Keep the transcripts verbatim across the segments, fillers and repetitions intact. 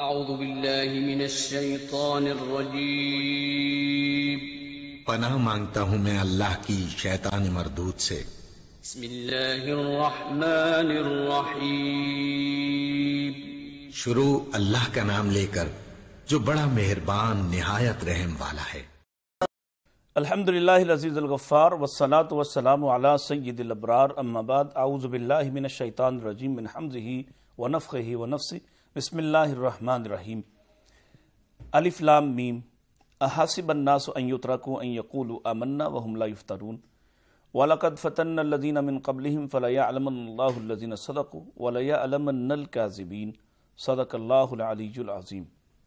اعوذ باللہ من الشیطان الرجیم پناہ مانگتا ہوں میں اللہ کی شیطان مردود سے۔ بسم اللہ الرحمن الرحیم شروع اللہ کا نام لے کر جو بڑا مہربان نہایت رحم والا ہے۔ الحمدللہ العزیز الغفار والصلاة والسلام علی سید الابرار اما بعد اعوذ باللہ من الشیطان الرجیم من حمزہ ونفخہ ونفثہ بسم اللہ الرحمن الرحیم الف لام میم احسب الناس ان یترکوا ان یقولوا آمنا وهم لا یفترون وَلَقَدْ فَتَنَّ الَّذِينَ مِن قَبْلِهِمْ فَلَيَعْلَمَنَّ اللَّهُ الَّذِينَ صَدَقُوا وَلَيَعْلَمَنَّ الْكَاذِبِينَ صدق اللہ العلی العظیم۔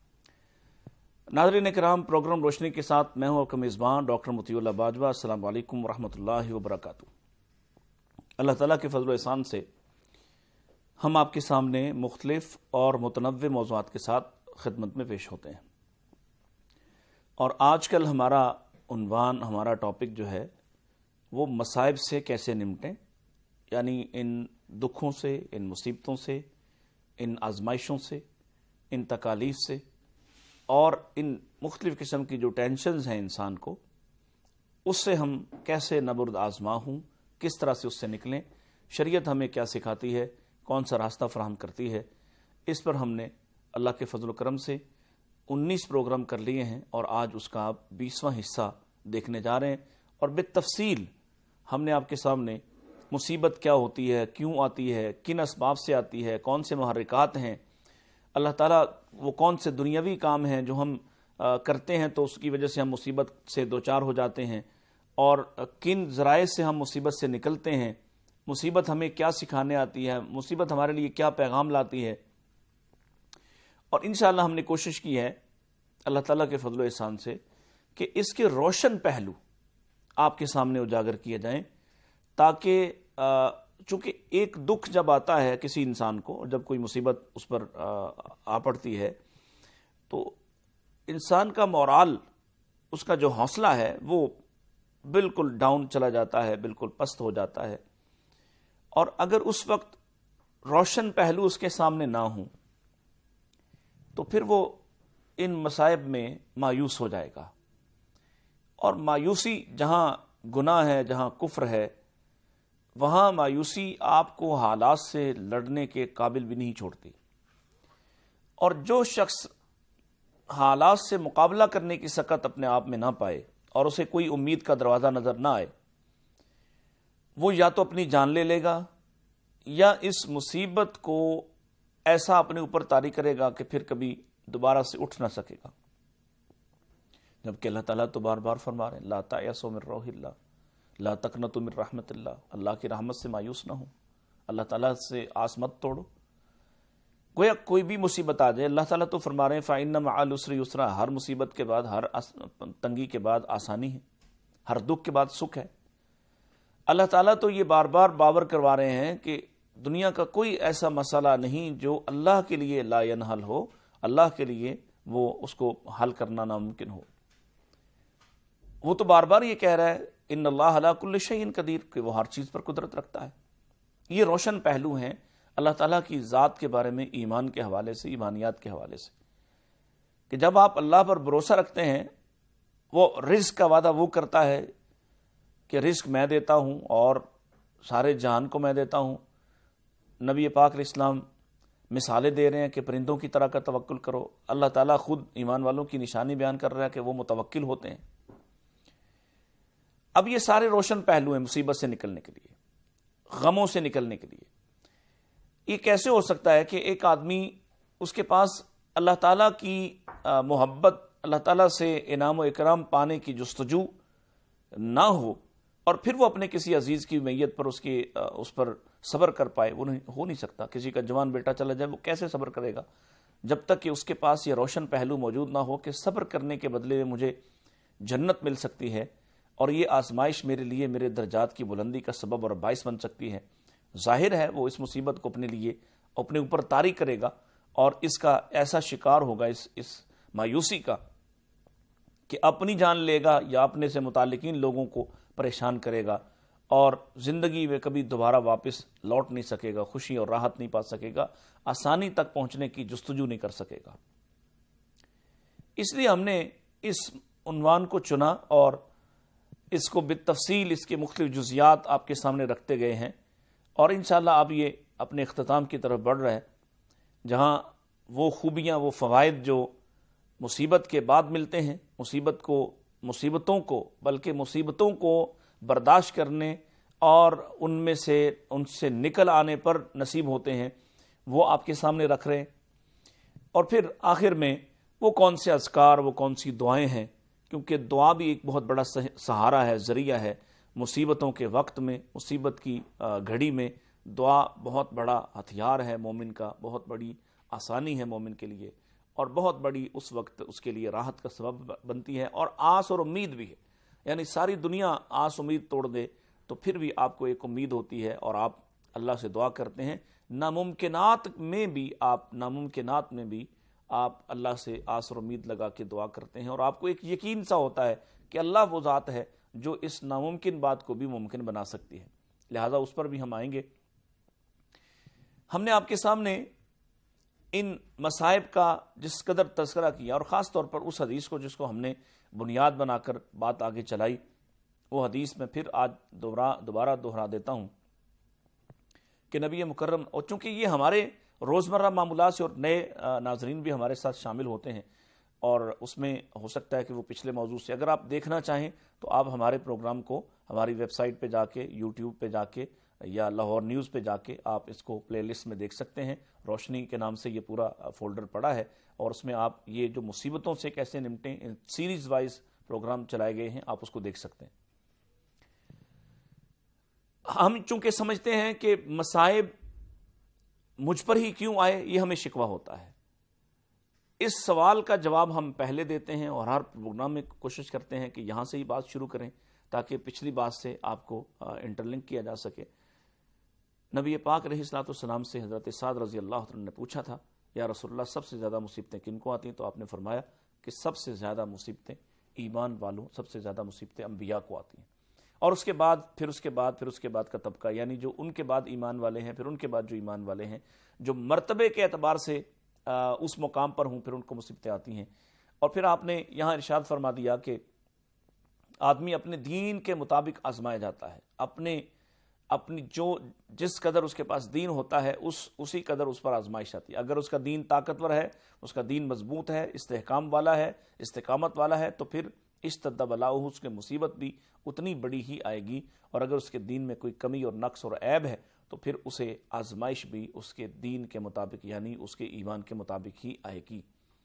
ناظرین کرام، پروگرام روشنی کے ساتھ میں ہوں آپ کا میزبان ڈاکٹر متی اللہ باجوا۔ السلام علیکم ورحمۃ اللہ وبرکاتہ۔ اللہ تعالیٰ کے فضل و احسان سے ہم آپ کے سامنے مختلف اور متنوع موضوعات کے ساتھ خدمت میں پیش ہوتے ہیں، اور آج کل ہمارا عنوان، ہمارا ٹاپک جو ہے وہ مصائب سے کیسے نمٹیں، یعنی ان دکھوں سے، ان مصیبتوں سے، ان آزمائشوں سے، ان تکالیف سے، اور ان مختلف قسم کی جو ٹینشنز ہیں انسان کو، اس سے ہم کیسے نبرد آزما ہوں، کس طرح سے اس سے نکلیں، شریعت ہمیں کیا سکھاتی ہے، کون سا راستہ فراہم کرتی ہے۔ اس پر ہم نے اللہ کے فضل و کرم سے انیس پروگرام کر لیے ہیں، اور آج اس کا آپ بیسواں حصہ دیکھنے جا رہے ہیں، اور بالتفصیل ہم نے آپ کے سامنے مصیبت کیا ہوتی ہے، کیوں آتی ہے، کن اسباب سے آتی ہے، کون سے محرکات ہیں، اللہ تعالیٰ وہ کون سے دنیاوی کام ہیں جو ہم کرتے ہیں تو اس کی وجہ سے ہم مصیبت سے دوچار ہو جاتے ہیں، اور کن ذرائع سے ہم مصیبت سے نکلتے ہیں، مصیبت ہمیں کیا سکھانے آتی ہے، مصیبت ہمارے لیے کیا پیغام لاتی ہے۔ اور انشاءاللہ ہم نے کوشش کی ہے اللہ تعالیٰ کے فضل و احسان سے کہ اس کے روشن پہلو آپ کے سامنے اجاگر کیے جائیں، تاکہ چونکہ ایک دکھ جب آتا ہے کسی انسان کو، جب کوئی مصیبت اس پر آ پڑتی ہے، تو انسان کا مورال، اس کا جو حوصلہ ہے وہ بالکل ڈاؤن چلا جاتا ہے، بالکل پست ہو جاتا ہے، اور اگر اس وقت روشن پہلو اس کے سامنے نہ ہوں تو پھر وہ ان مصائب میں مایوس ہو جائے گا، اور مایوسی جہاں گناہ ہے، جہاں کفر ہے، وہاں مایوسی آپ کو حالات سے لڑنے کے قابل بھی نہیں چھوڑتی، اور جو شخص حالات سے مقابلہ کرنے کی سکت اپنے آپ میں نہ پائے اور اسے کوئی امید کا دروازہ نظر نہ آئے، وہ یا تو اپنی جان لے لے گا، یا اس مصیبت کو ایسا اپنے اوپر طاری کرے گا کہ پھر کبھی دوبارہ سے اٹھ نہ سکے گا، جبکہ اللہ تعالیٰ تو بار بار فرما رہے ہیں لا تیأسوا من روح اللہ لا تقنطوا من رحمت اللہ، اللہ کی رحمت سے مایوس نہ ہو، اللہ تعالیٰ سے آس مت توڑو۔ گویا کوئی بھی مصیبت آ جائے، اللہ تعالیٰ تو فرما رہے ہیں فَإِنَّ مَعَ الْعُسْرِ يُسْرًا، ہر مصیبت کے بعد، ہر تنگی کے بعد آسانی ہے، ہر دکھ کے بعد سکھ ہے۔ اللہ تعالیٰ تو یہ بار بار باور کروا رہے ہیں کہ دنیا کا کوئی ایسا مسئلہ نہیں جو اللہ کے لیے لا ینحل ہو، اللہ کے لیے وہ اس کو حل کرنا ناممکن ہو۔ وہ تو بار بار یہ کہہ رہا ہے ان اللہ علی کل شیء قدیر، کہ وہ ہر چیز پر قدرت رکھتا ہے۔ یہ روشن پہلو ہیں اللہ تعالیٰ کی ذات کے بارے میں، ایمان کے حوالے سے، ایمانیات کے حوالے سے، کہ جب آپ اللہ پر بھروسہ رکھتے ہیں، وہ رزق کا وعدہ وہ کرتا ہے کہ رزق میں دیتا ہوں اور سارے جہان کو میں دیتا ہوں۔ نبی پاک علیہ السلام مثالیں دے رہے ہیں کہ پرندوں کی طرح کا توکل کرو، اللہ تعالیٰ خود ایمان والوں کی نشانی بیان کر رہا ہے کہ وہ متوکل ہوتے ہیں۔ اب یہ سارے روشن پہلو ہیں مصیبت سے نکلنے کے لیے، غموں سے نکلنے کے لیے۔ یہ کیسے ہو سکتا ہے کہ ایک آدمی، اس کے پاس اللہ تعالیٰ کی محبت، اللہ تعالیٰ سے انعام و اکرام پانے کی جستجو نہ ہو، اور پھر وہ اپنے کسی عزیز کی میت پر اس کی اس پر صبر کر پائے؟ وہ نہیں ہو نہیں سکتا۔ کسی کا جوان بیٹا چلا جائے، وہ کیسے صبر کرے گا جب تک کہ اس کے پاس یہ روشن پہلو موجود نہ ہو کہ صبر کرنے کے بدلے میں مجھے جنت مل سکتی ہے، اور یہ آزمائش میرے لیے میرے درجات کی بلندی کا سبب اور باعث بن سکتی ہے۔ ظاہر ہے وہ اس مصیبت کو اپنے لیے اپنے اوپر طاری کرے گا، اور اس کا ایسا شکار ہوگا، اس اس مایوسی کا، کہ اپنی جان لے گا یا اپنے سے متعلقین لوگوں کو پریشان کرے گا، اور زندگی میں کبھی دوبارہ واپس لوٹ نہیں سکے گا، خوشی اور راحت نہیں پا سکے گا، آسانی تک پہنچنے کی جستجو نہیں کر سکے گا۔ اس لیے ہم نے اس عنوان کو چنا اور اس کو بالتفصیل اس کے مختلف جزیات آپ کے سامنے رکھتے گئے ہیں، اور انشاءاللہ اب یہ اپنے اختتام کی طرف بڑھ رہا ہے، جہاں وہ خوبیاں، وہ فوائد جو مصیبت کے بعد ملتے ہیں، مصیبت کو مصیبتوں کو بلکہ مصیبتوں کو برداشت کرنے اور ان میں سے ان سے نکل آنے پر نصیب ہوتے ہیں، وہ آپ کے سامنے رکھ رہے ہیں۔ اور پھر آخر میں وہ کون سے اذکار، وہ کون سی دعائیں ہیں، کیونکہ دعا بھی ایک بہت بڑا سہارا ہے، ذریعہ ہے مصیبتوں کے وقت میں، مصیبت کی گھڑی میں دعا بہت بڑا ہتھیار ہے مومن کا، بہت بڑی آسانی ہے مومن کے لیے، اور بہت بڑی اس وقت اس کے لیے راحت کا سبب بنتی ہے، اور آس اور امید بھی ہے۔ یعنی ساری دنیا آس امید توڑ دے تو پھر بھی آپ کو ایک امید ہوتی ہے، اور آپ اللہ سے دعا کرتے ہیں، ناممکنات میں بھی آپ ناممکنات میں بھی آپ اللہ سے آس اور امید لگا کے دعا کرتے ہیں، اور آپ کو ایک یقین سا ہوتا ہے کہ اللہ وہ ذات ہے جو اس ناممکن بات کو بھی ممکن بنا سکتی ہے، لہٰذا اس پر بھی ہم آئیں گے۔ ہم نے آپ کے سامنے ان مصائب کا جس قدر تذکرہ کیا، اور خاص طور پر اس حدیث کو جس کو ہم نے بنیاد بنا کر بات آگے چلائی، وہ حدیث میں پھر آج دوبارہ دوہرا دیتا ہوں کہ نبی مکرم، اور چونکہ یہ ہمارے روزمرہ معمولات سے، اور نئے ناظرین بھی ہمارے ساتھ شامل ہوتے ہیں، اور اس میں ہو سکتا ہے کہ وہ پچھلے موضوع سے اگر آپ دیکھنا چاہیں تو آپ ہمارے پروگرام کو ہماری ویب سائٹ پہ جا کے، یوٹیوب پہ جا کے یا لاہور نیوز پہ جا کے آپ اس کو پلے لسٹ میں دیکھ سکتے ہیں۔ روشنی کے نام سے یہ پورا فولڈر پڑا ہے، اور اس میں آپ یہ جو مصیبتوں سے کیسے نمٹیں، سیریز وائز پروگرام چلائے گئے ہیں، آپ اس کو دیکھ سکتے ہیں۔ ہم چونکہ سمجھتے ہیں کہ مصائب مجھ پر ہی کیوں آئے، یہ ہمیں شکوہ ہوتا ہے۔ اس سوال کا جواب ہم پہلے دیتے ہیں، اور ہر پروگرام میں کوشش کرتے ہیں کہ یہاں سے ہی بات شروع کریں تاکہ پچھلی بات سے آپ کو انٹر لنک کیا جا سکے۔ نبی پاک علیہ الصلوۃ والسلام سے حضرت سعد رضی اللہ عنہ نے پوچھا تھا، یا رسول اللہ سب سے زیادہ مصیبتیں کن کو آتی ہیں؟ تو آپ نے فرمایا کہ سب سے زیادہ مصیبتیں ایمان والوں، سب سے زیادہ مصیبتیں انبیاء کو آتی ہیں، اور اس کے بعد پھر اس کے بعد پھر اس کے بعد کا طبقہ، یعنی جو ان کے بعد ایمان والے ہیں، پھر ان کے بعد جو ایمان والے ہیں، جو مرتبے کے اعتبار سے اس مقام پر ہوں، پھر ان کو مصیبتیں آتی ہیں۔ اور پھر آپ نے یہاں ارشاد فرما دیا کہ آدمی اپنے دین کے مطابق آزمایا جاتا ہے، اپنے اپنی جو جس قدر اس کے پاس دین ہوتا ہے اس اسی قدر اس پر آزمائش آتی ہے۔ اگر اس کا دین طاقتور ہے، اس کا دین مضبوط ہے، استحکام والا ہے، استقامت والا ہے، تو پھر اشتد بلاؤہ، اس کے مصیبت بھی اتنی بڑی ہی آئے گی، اور اگر اس کے دین میں کوئی کمی اور نقص اور عیب ہے تو پھر اسے آزمائش بھی اس کے دین کے مطابق، یعنی اس کے ایمان کے مطابق ہی آئے گی۔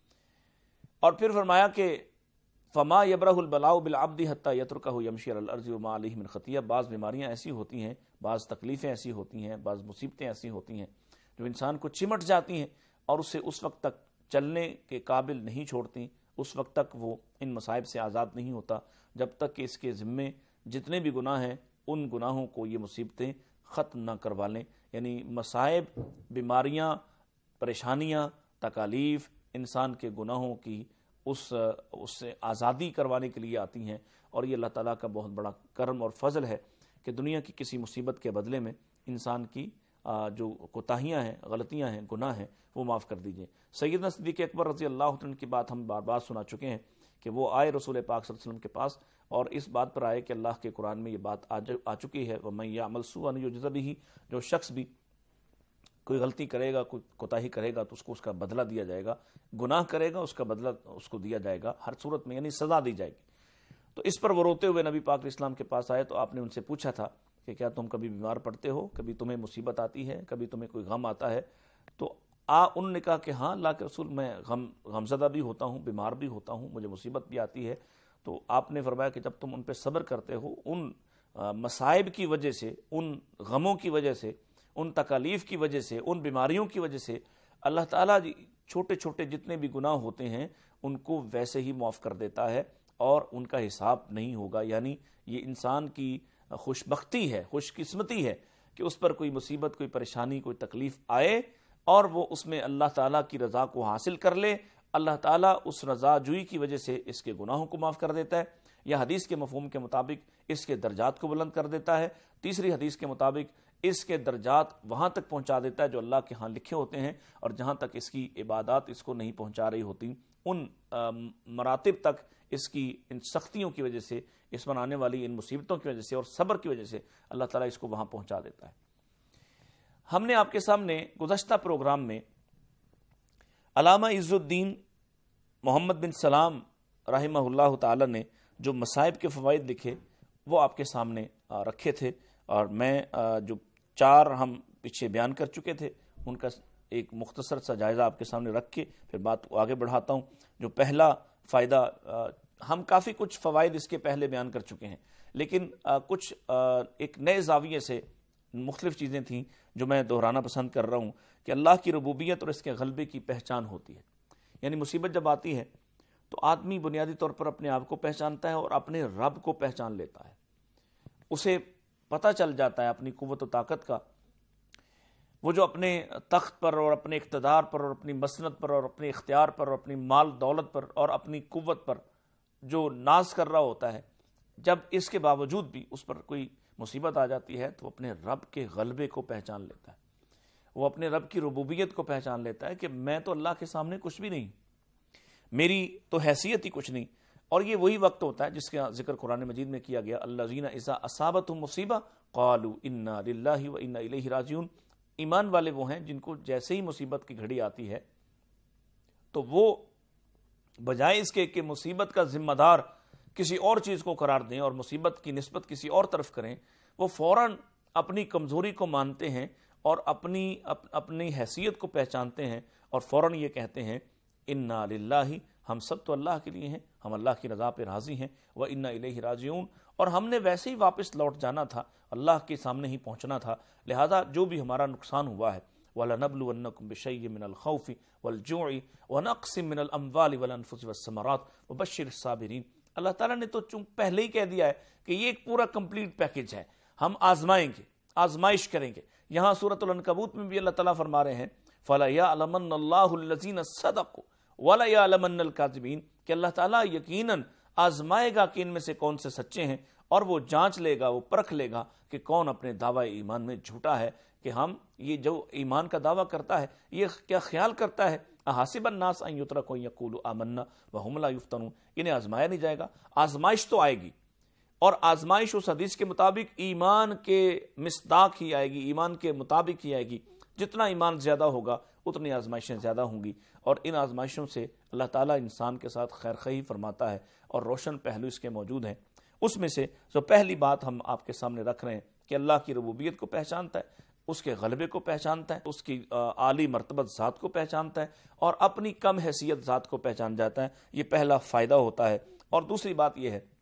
اور پھر فرمایا کہ فما یبرح البلاء بالعبد حتی یترکہ یمشی علی الارض وما علیہ من خطیہ، بعض بیماریاں ایسی ہوتی ہیں، بعض تکلیفیں ایسی ہوتی ہیں، بعض مصیبتیں ایسی ہوتی ہیں جو انسان کو چمٹ جاتی ہیں اور اسے اس وقت تک چلنے کے قابل نہیں چھوڑتی، اس وقت تک وہ ان مصائب سے آزاد نہیں ہوتا جب تک کہ اس کے ذمے جتنے بھی گناہ ہیں ان گناہوں کو یہ مصیبتیں ختم نہ کروا لیں۔ یعنی مصائب، بیماریاں، پریشانیاں، تکالیف انسان کے گناہوں کی اس اس سے آزادی کروانے کے لیے آتی ہیں، اور یہ اللہ تعالیٰ کا بہت بڑا کرم اور فضل ہے کہ دنیا کی کسی مصیبت کے بدلے میں انسان کی جو کوتاہیاں ہیں، غلطیاں ہیں، گناہ ہیں، وہ معاف کر دیجئے۔ سیدنا صدیق اکبر رضی اللہ عنہ کی بات ہم بار بار سنا چکے ہیں کہ وہ آئے رسول پاک صلی اللہ علیہ وسلم کے پاس، اور اس بات پر آئے کہ اللہ کے قرآن میں یہ بات آ چکی ہے، وَمَن يَعْمَلْ سُوءًا يُجْزَ بِهِ، جو شخص بھی کوئی غلطی کرے گا، کوئی کوتاہی کرے گا تو اس کو اس کا بدلہ دیا جائے گا، گناہ کرے گا اس کا بدلہ اس کو دیا جائے گا، ہر صورت میں یعنی سزا دی جائے گی۔ تو اس پر وہ روتے ہوئے نبی پاک اسلام کے پاس آئے، تو آپ نے ان سے پوچھا تھا کہ کیا تم کبھی بیمار پڑتے ہو، کبھی تمہیں مصیبت آتی ہے، کبھی تمہیں کوئی غم آتا ہے؟ تو آ انہوں نے کہا کہ ہاں اللہ کے رسول، میں غم غمزدہ بھی ہوتا ہوں، بیمار بھی ہوتا ہوں، مجھے مصیبت بھی آتی ہے۔ تو آپ نے فرمایا کہ جب تم ان پہ صبر کرتے ہو، ان مصائب کی وجہ سے، ان غموں کی وجہ سے، ان تکالیف کی وجہ سے، ان بیماریوں کی وجہ سے اللہ تعالیٰ چھوٹے چھوٹے جتنے بھی گناہ ہوتے ہیں ان کو ویسے ہی معاف کر دیتا ہے، اور ان کا حساب نہیں ہوگا۔ یعنی یہ انسان کی خوش بختی ہے، خوش قسمتی ہے کہ اس پر کوئی مصیبت، کوئی پریشانی، کوئی تکلیف آئے اور وہ اس میں اللہ تعالیٰ کی رضا کو حاصل کر لے۔ اللہ تعالیٰ اس رضا جوئی کی وجہ سے اس کے گناہوں کو معاف کر دیتا ہے۔ یا حدیث کے مفہوم کے مطابق اس کے درجات کو بلند کر دیتا ہے، تیسری حدیث کے مطابق اس کے درجات وہاں تک پہنچا دیتا ہے جو اللہ کے ہاں لکھے ہوتے ہیں، اور جہاں تک اس کی عبادات اس کو نہیں پہنچا رہی ہوتی ان مراتب تک اس کی ان سختیوں کی وجہ سے، اس پر آنے والی ان مصیبتوں کی وجہ سے اور صبر کی وجہ سے اللہ تعالیٰ اس کو وہاں پہنچا دیتا ہے۔ ہم نے آپ کے سامنے گزشتہ پروگرام میں علامہ عز الدین محمد بن سلام رحمہ اللہ تعالی نے جو مصائب کے فوائد لکھے وہ آپ کے سامنے رکھے تھے، اور میں جو چار ہم پیچھے بیان کر چکے تھے ان کا ایک مختصر سا جائزہ آپ کے سامنے رکھ کے پھر بات کو آگے بڑھاتا ہوں۔ جو پہلا فائدہ، ہم کافی کچھ فوائد اس کے پہلے بیان کر چکے ہیں، لیکن کچھ ایک نئے زاویے سے مختلف چیزیں تھیں جو میں دہرانا پسند کر رہا ہوں کہ اللہ کی ربوبیت اور اس کے غلبے کی پہچان ہوتی ہے۔ یعنی مصیبت جب آتی ہے تو آدمی بنیادی طور پر اپنے آپ کو پہچانتا ہے اور اپنے رب کو پہچان لیتا ہے، اسے پتہ چل جاتا ہے اپنی قوت و طاقت کا، وہ جو اپنے تخت پر اور اپنے اقتدار پر اور اپنی مسند پر اور اپنے اختیار پر اور اپنی مال دولت پر اور اپنی قوت پر جو ناز کر رہا ہوتا ہے، جب اس کے باوجود بھی اس پر کوئی مصیبت آ جاتی ہے تو وہ اپنے رب کے غلبے کو پہچان لیتا ہے، وہ اپنے رب کی ربوبیت کو پہچان لیتا ہے کہ میں تو اللہ کے سامنے کچھ بھی نہیں، میری تو حیثیت ہی کچھ نہیں۔ اور یہ وہی وقت ہوتا ہے جس کا ذکر قرآن مجید میں کیا گیا، الذین اذا اصابتہم مصیبہ قالوا انا للہ و انا الیہ راجعون۔ ایمان والے وہ ہیں جن کو جیسے ہی مصیبت کی گھڑی آتی ہے تو وہ بجائے اس کے کہ مصیبت کا ذمہ دار کسی اور چیز کو قرار دیں اور مصیبت کی نسبت کسی اور طرف کریں، وہ فوراً اپنی کمزوری کو مانتے ہیں اور اپنی اپنی حیثیت کو پہچانتے ہیں اور فوراً یہ کہتے ہیں انا للہ، ہم سب تو اللہ کے لیے ہیں، ہم اللہ کی رضا پہ راضی ہیں، و انا الیہ راجعون، اور ہم نے ویسے ہی واپس لوٹ جانا تھا، اللہ کے سامنے ہی پہنچنا تھا، لہذا جو بھی ہمارا نقصان ہوا ہے وَلَنَبْلُوَنَّكُمْ بِشَيْءٍ مِّنَ الْخَوْفِ وَالْجُوعِ وَنَقْصٍ مِّنَ الْأَمْوَالِ وَالْأَنفُسِ وَالثَّمَرَاتِ وَبَشِّرِ الصَّابِرِينَ۔ اللہ تعالیٰ نے تو چونکہ پہلے ہی کہہ دیا ہے کہ یہ ایک پورا کمپلیٹ پیکج ہے، ہم آزمائیں گے، آزمائش کریں گے۔ یہاں سورۃ العنکبوت میں بھی اللہ تعالیٰ فرما رہے ہیں فَلَيَعْلَمَنَّ اللَّهُ الَّذِينَ صَدَقُوا وَلَيَعْلَمَنَّ الْكَاذِبِينَ، کہ اللہ تعالیٰ یقیناً آزمائے گا کہ ان میں سے کون سے سچے ہیں، اور وہ جانچ لے گا، وہ پرکھ لے گا کہ کون اپنے دعوی ایمان میں جھوٹا ہے، کہ ہم یہ جو ایمان کا دعویٰ کرتا ہے یہ کیا خیال کرتا ہے احاسب الناس ان یترکوا ان یقولوا آمنا وهم لا یفتنون، انہیں آزمایا نہیں جائے گا۔ آزمائش تو آئے گی، اور آزمائش اس حدیث کے مطابق ایمان کے مصداق ہی آئے گی، ایمان کے مطابق ہی آئے گی۔ جتنا ایمان زیادہ ہوگا اتنی آزمائشیں زیادہ ہوں گی، اور ان آزمائشوں سے اللہ تعالیٰ انسان کے ساتھ خیر خواہی فرماتا ہے، اور روشن پہلو اس کے موجود ہیں۔ اس میں سے جو پہلی بات ہم آپ کے سامنے رکھ رہے ہیں کہ اللہ کی ربوبیت کو پہچانتا ہے، اس کے غلبے کو پہچانتا ہے، اس کی عالی مرتبت ذات کو پہچانتا ہے، اور اپنی کم حیثیت ذات کو پہچان جاتا ہے، یہ پہلا فائدہ ہوتا ہے۔ اور دوسری بات یہ ہے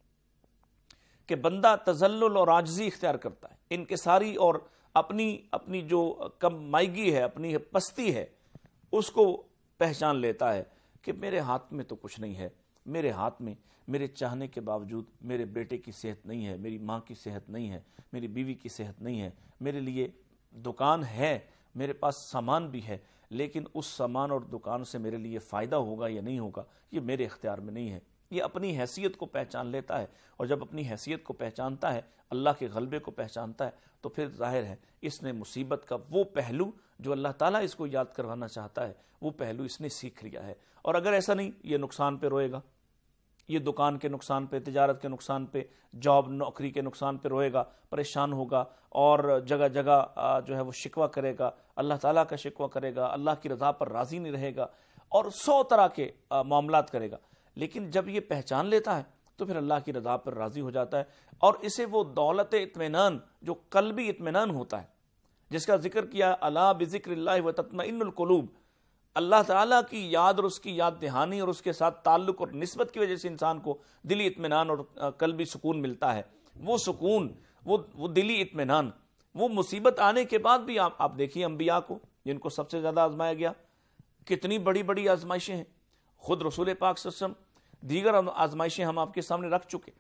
کہ بندہ تذلل اور عاجزی اختیار کرتا ہے، انکساری اور اپنی اپنی جو کم مائگی ہے، اپنی پستی ہے، اس کو پہچان لیتا ہے کہ میرے ہاتھ میں تو کچھ نہیں ہے، میرے ہاتھ میں میرے چاہنے کے باوجود میرے بیٹے کی صحت نہیں ہے، میری ماں کی صحت نہیں ہے، میری بیوی کی صحت نہیں ہے، میرے لیے دکان ہے، میرے پاس سامان بھی ہے، لیکن اس سامان اور دکان سے میرے لیے فائدہ ہوگا یا نہیں ہوگا یہ میرے اختیار میں نہیں ہے۔ یہ اپنی حیثیت کو پہچان لیتا ہے، اور جب اپنی حیثیت کو پہچانتا ہے، اللہ کے غلبے کو پہچانتا ہے، تو پھر ظاہر ہے اس نے مصیبت کا وہ پہلو جو اللہ تعالیٰ اس کو یاد کروانا چاہتا ہے وہ پہلو اس نے سیکھ لیا ہے۔ اور اگر ایسا نہیں، یہ نقصان پہ روئے گا، یہ دکان کے نقصان پہ، تجارت کے نقصان پہ، جاب نوکری کے نقصان پہ روئے گا، پریشان ہوگا، اور جگہ جگہ جو ہے وہ شکوہ کرے گا، اللہ تعالیٰ کا شکوہ کرے گا، اللہ کی رضا پر راضی نہیں رہے گا، اور سو طرح کے معاملات کرے گا۔ لیکن جب یہ پہچان لیتا ہے تو پھر اللہ کی رضا پر راضی ہو جاتا ہے، اور اسے وہ دولت اطمینان جو قلبی اطمینان ہوتا ہے جس کا ذکر کیا، الا بذکر اللہ وتطمئن القلوب، اللہ تعالیٰ کی یاد اور اس کی یاد دہانی اور اس کے ساتھ تعلق اور نسبت کی وجہ سے انسان کو دلی اطمینان اور قلبی سکون ملتا ہے۔ وہ سکون، وہ وہ دلی اطمینان، وہ مصیبت آنے کے بعد بھی آپ آپ دیکھیے انبیاء کو جن کو سب سے زیادہ آزمایا گیا، کتنی بڑی بڑی آزمائشیں ہیں، خود رسول پاک صلی اللہ علیہ وسلم، دیگر آزمائشیں ہم آپ کے سامنے رکھ چکے۔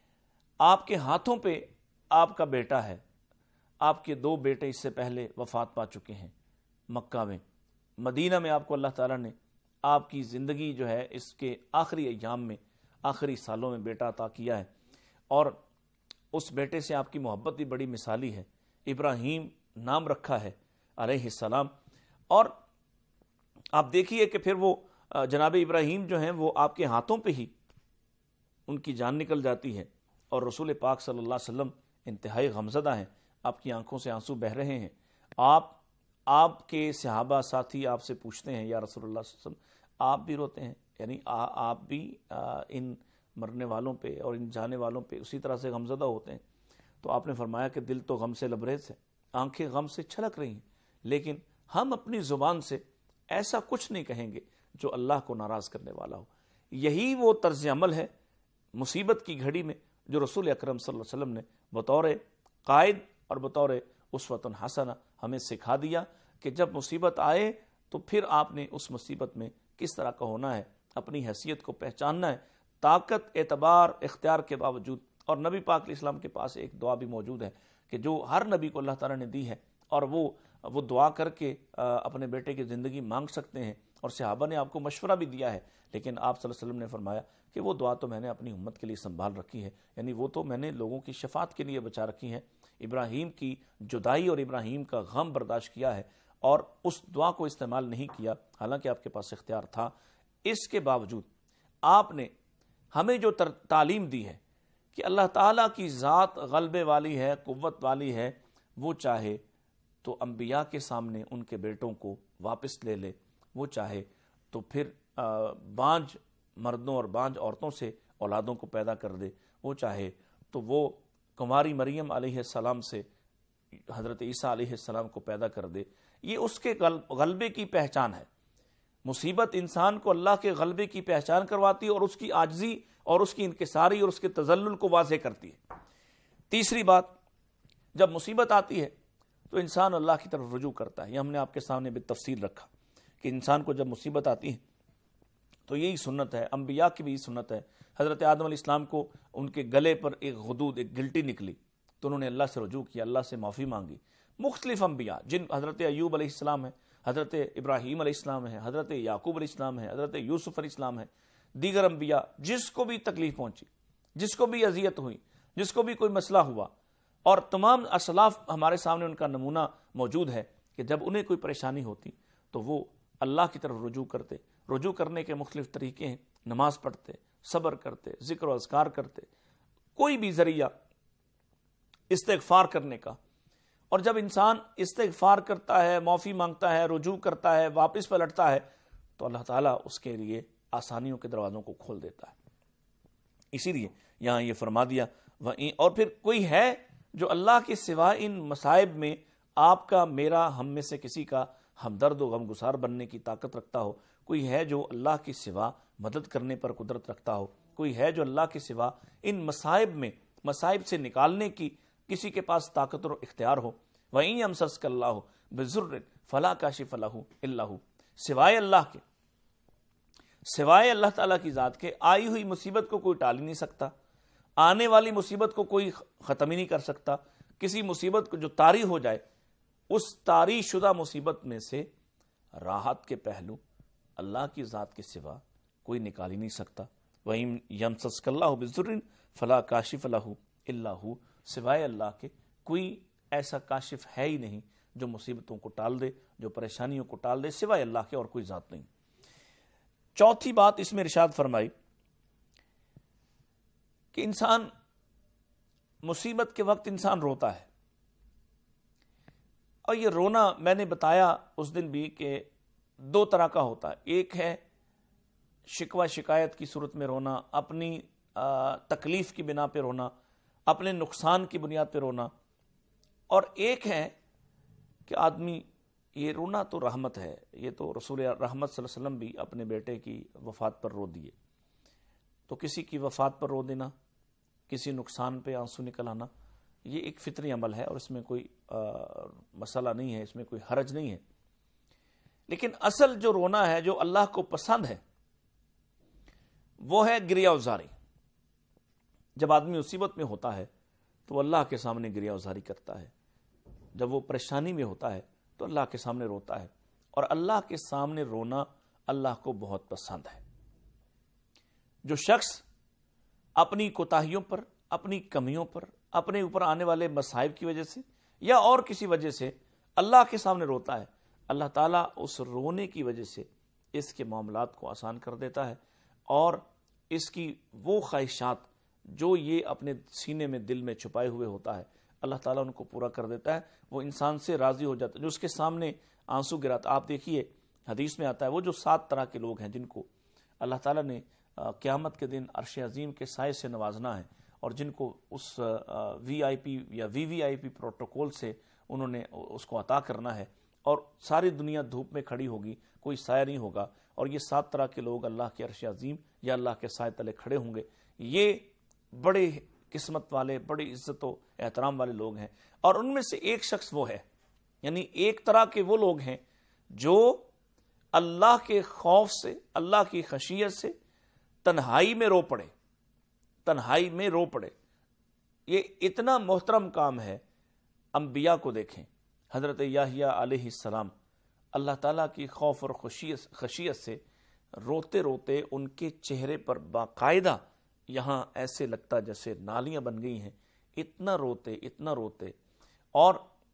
آپ کے ہاتھوں پہ آپ کا بیٹا ہے، آپ کے دو بیٹے اس سے پہلے وفات پا چکے ہیں مکہ میں، مدینہ میں آپ کو اللہ تعالیٰ نے آپ کی زندگی جو ہے اس کے آخری ایام میں آخری سالوں میں بیٹا عطا کیا ہے، اور اس بیٹے سے آپ کی محبت بھی بڑی مثالی ہے، ابراہیم نام رکھا ہے علیہ السلام۔ اور آپ دیکھیے کہ پھر وہ جناب ابراہیم جو ہیں وہ آپ کے ہاتھوں پہ ہی ان کی جان نکل جاتی ہے، اور رسول پاک صلی اللہ علیہ وسلم انتہائی غمزدہ ہیں، آپ کی آنکھوں سے آنسو بہہ رہے ہیں۔ آپ آپ کے صحابہ ساتھی آپ سے پوچھتے ہیں یا رسول اللہ صلی اللہ علیہ وسلم آپ بھی روتے ہیں؟ یعنی آپ بھی ان مرنے والوں پہ اور ان جانے والوں پہ اسی طرح سے غمزدہ ہوتے ہیں؟ تو آپ نے فرمایا کہ دل تو غم سے لبریز ہے، آنکھیں غم سے چھلک رہی ہیں، لیکن ہم اپنی زبان سے ایسا کچھ نہیں کہیں گے جو اللہ کو ناراض کرنے والا ہو۔ یہی وہ طرز عمل ہے مصیبت کی گھڑی میں جو رسول اکرم صلی اللہ علیہ وسلم نے بطور قائد اور بطور اسوۃ حسنہ ہمیں سکھا دیا کہ جب مصیبت آئے تو پھر آپ نے اس مصیبت میں کس طرح کا ہونا ہے، اپنی حیثیت کو پہچاننا ہے، طاقت اعتبار اختیار کے باوجود۔ اور نبی پاک علیہ السلام کے پاس ایک دعا بھی موجود ہے کہ جو ہر نبی کو اللہ تعالیٰ نے دی ہے، اور وہ وہ دعا کر کے اپنے بیٹے کی زندگی مانگ سکتے ہیں، اور صحابہ نے آپ کو مشورہ بھی دیا ہے، لیکن آپ صلی اللہ علیہ وسلم نے فرمایا کہ وہ دعا تو میں نے اپنی امت کے لیے سنبھال رکھی ہے، یعنی وہ تو میں نے لوگوں کی شفاعت کے لیے بچا رکھی ہے۔ ابراہیم کی جدائی اور ابراہیم کا غم برداشت کیا ہے، اور اس دعا کو استعمال نہیں کیا، حالانکہ آپ کے پاس اختیار تھا۔ اس کے باوجود آپ نے ہمیں جو تعلیم دی ہے کہ اللہ تعالیٰ کی ذات غلبے والی ہے، قوت والی ہے، وہ چاہے تو انبیاء کے سامنے ان کے بیٹوں کو واپس لے لے، وہ چاہے تو پھر بانجھ مردوں اور بانجھ عورتوں سے اولادوں کو پیدا کر دے، وہ چاہے تو وہ کنواری مریم علیہ السلام سے حضرت عیسیٰ علیہ السلام کو پیدا کر دے۔ یہ اس کے غلبے کی پہچان ہے۔ مصیبت انسان کو اللہ کے غلبے کی پہچان کرواتی ہے، اور اس کی عاجزی اور اس کی انکساری اور اس کے تذلل کو واضح کرتی ہے۔ تیسری بات، جب مصیبت آتی ہے تو انسان اللہ کی طرف رجوع کرتا ہے۔ یہ ہم نے آپ کے سامنے بالتفصیل رکھا کہ انسان کو جب مصیبت آتی ہے تو یہی سنت ہے، انبیاء کی بھی یہی سنت ہے۔ حضرت آدم علیہ السلام کو ان کے گلے پر ایک غدود، ایک گلٹی نکلی تو انہوں نے اللہ سے رجوع کیا، اللہ سے معافی مانگی۔ مختلف انبیاء، جن حضرت ایوب علیہ السلام ہے، حضرت ابراہیم علیہ السلام ہے، حضرت یعقوب علیہ السلام ہے، حضرت یوسف علیہ السلام ہے، دیگر انبیاء، جس کو بھی تکلیف پہنچی، جس کو بھی اذیت ہوئی، جس کو بھی کوئی مسئلہ ہوا، اور تمام اسلاف ہمارے سامنے ان کا نمونہ موجود ہے کہ جب انہیں کوئی پریشانی ہوتی تو وہ اللہ کی طرف رجوع کرتے۔ رجوع کرنے کے مختلف طریقے ہیں، نماز پڑھتے، صبر کرتے، ذکر و اذکار کرتے، کوئی بھی ذریعہ استغفار کرنے کا۔ اور جب انسان استغفار کرتا ہے، معافی مانگتا ہے، رجوع کرتا ہے، واپس پلٹتا ہے، تو اللہ تعالیٰ اس کے لیے آسانیوں کے دروازوں کو کھول دیتا ہے۔ اسی لیے یہاں یہ فرما دیا، اور پھر کوئی ہے جو اللہ کے سوا ان مصائب میں آپ کا، میرا، ہم میں سے کسی کا ہمدرد و غمگسار بننے کی طاقت رکھتا ہو؟ کوئی ہے جو اللہ کے سوا مدد کرنے پر قدرت رکھتا ہو؟ کوئی ہے جو اللہ کے سوا ان مصائب میں، مصائب سے نکالنے کی کسی کے پاس طاقت اور اختیار ہو؟ وَإِن يَمْسَسْكَ اللَّهُ بِضُرٍّ فَلَا كَاشِفَ لَهُ إِلَّا هُوَ، سوائے اللہ کے، سوائے اللہ تعالیٰ کی ذات کے آئی ہوئی مصیبت کو کوئی ٹال ہی نہیں سکتا، آنے والی مصیبت کو کوئی ختم ہی نہیں کر سکتا۔ کسی مصیبت کو جو طاری ہو جائے، اس طاری شدہ مصیبت میں سے راحت کے پہلو اللہ کی ذات کے سوا کوئی نکال ہی نہیں سکتا۔ وَإِن يَمْسَسْكَ اللَّهُ بِضُرٍّ فَلَا كَاشِفَ لَهُ إِلَّا هُوَ، سوائے اللہ کے کوئی ایسا کاشف ہے ہی نہیں جو مصیبتوں کو ٹال دے، جو پریشانیوں کو ٹال دے، سوائے اللہ کے اور کوئی ذات نہیں۔ چوتھی بات اس میں ارشاد فرمائی کہ انسان مصیبت کے وقت انسان روتا ہے، اور یہ رونا میں نے بتایا اس دن بھی کہ دو طرح کا ہوتا ہے۔ ایک ہے شکوہ شکایت کی صورت میں رونا، اپنی تکلیف کی بنا پہ رونا، اپنے نقصان کی بنیاد پہ رونا، اور ایک ہے کہ آدمی، یہ رونا تو رحمت ہے، یہ تو رسول رحمت صلی اللہ علیہ وسلم بھی اپنے بیٹے کی وفات پر رو دیے، تو کسی کی وفات پر رو دینا، کسی نقصان پہ آنسو نکل آنا، یہ ایک فطری عمل ہے، اور اس میں کوئی مسئلہ نہیں ہے، اس میں کوئی حرج نہیں ہے۔ لیکن اصل جو رونا ہے، جو اللہ کو پسند ہے، وہ ہے گریہ ازاری۔ جب آدمی مصیبت میں ہوتا ہے تو وہ اللہ کے سامنے گریہ ازاری کرتا ہے، جب وہ پریشانی میں ہوتا ہے تو اللہ کے سامنے روتا ہے، اور اللہ کے سامنے رونا اللہ کو بہت پسند ہے۔ جو شخص اپنی کوتاہیوں پر، اپنی کمیوں پر، اپنے اوپر آنے والے مصائب کی وجہ سے یا اور کسی وجہ سے اللہ کے سامنے روتا ہے، اللہ تعالیٰ اس رونے کی وجہ سے اس کے معاملات کو آسان کر دیتا ہے، اور اس کی وہ خواہشات جو یہ اپنے سینے میں دل میں چھپائے ہوئے ہوتا ہے اللہ تعالیٰ ان کو پورا کر دیتا ہے، وہ انسان سے راضی ہو جاتا ہے، جو اس کے سامنے آنسو گراتا۔ آپ دیکھیے حدیث میں آتا ہے وہ جو سات طرح کے لوگ ہیں جن کو اللہ تعالیٰ نے قیامت کے دن عرش عظیم کے سائے سے نوازنا ہے، اور جن کو اس وی آئی پی یا وی وی آئی پی پروٹوکول سے انہوں نے اس کو عطا کرنا ہے، اور ساری دنیا دھوپ میں کھڑی ہوگی، کوئی سایہ نہیں ہوگا، اور یہ سات طرح کے لوگ اللہ کے عرش عظیم یا اللہ کے سائے تلے کھڑے ہوں گے۔ یہ بڑے قسمت والے، بڑی عزت و احترام والے لوگ ہیں، اور ان میں سے ایک شخص وہ ہے، یعنی ایک طرح کے وہ لوگ ہیں جو اللہ کے خوف سے، اللہ کی خشیت سے تنہائی میں رو پڑے، تنہائی میں رو پڑے۔ یہ اتنا محترم کام ہے۔ انبیاء کو دیکھیں، حضرت یحییٰ علیہ السلام اللہ تعالیٰ کی خوف اور خشیت سے روتے روتے ان کے چہرے پر باقاعدہ یہاں ایسے لگتا جیسے نالیاں بن گئی ہیں، اتنا روتے اتنا روتے، اور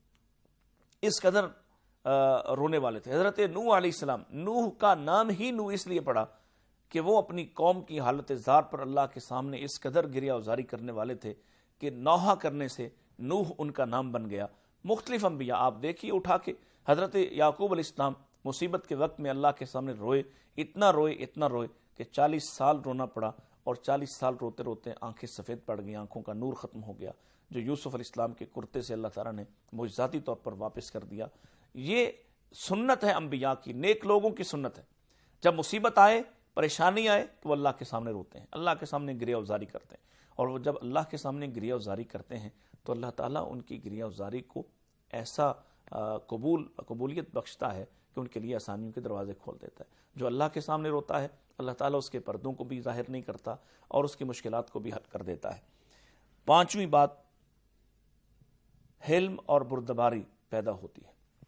اس قدر رونے والے تھے۔ حضرت نوح علیہ السلام، نوح کا نام ہی نوح اس لیے پڑا کہ وہ اپنی قوم کی حالت زار پر اللہ کے سامنے اس قدر گریہ ازاری کرنے والے تھے کہ نوحہ کرنے سے نوح ان کا نام بن گیا۔ مختلف انبیاء آپ دیکھیے اٹھا کے، حضرت یعقوب علیہ السلام مصیبت کے وقت میں اللہ کے سامنے روئے، اتنا روئے اتنا روئے کہ چالیس سال رونا پڑا، اور چالیس سال روتے روتے آنکھیں سفید پڑ گئی، آنکھوں کا نور ختم ہو گیا، جو یوسف علیہ السلام کے کرتے سے اللہ تعالیٰ نے معجزاتی طور پر واپس کر دیا۔ یہ سنت ہے انبیاء کی، نیک لوگوں کی سنت ہے۔ جب مصیبت آئے، پریشانی آئے تو وہ اللہ کے سامنے روتے ہیں، اللہ کے سامنے گریہ ازاری کرتے ہیں، اور وہ جب اللہ کے سامنے گریہ ازاری کرتے ہیں تو اللہ تعالیٰ ان کی گریہ ازاری کو ایسا قبول قبولیت بخشتا ہے کہ ان کے لیے آسانیوں کے دروازے کھول دیتا ہے۔ جو اللہ کے سامنے روتا ہے اللہ تعالیٰ اس کے پردوں کو بھی ظاہر نہیں کرتا اور اس کی مشکلات کو بھی حل کر دیتا ہے۔ پانچویں بات، حلم اور بردباری پیدا ہوتی ہے۔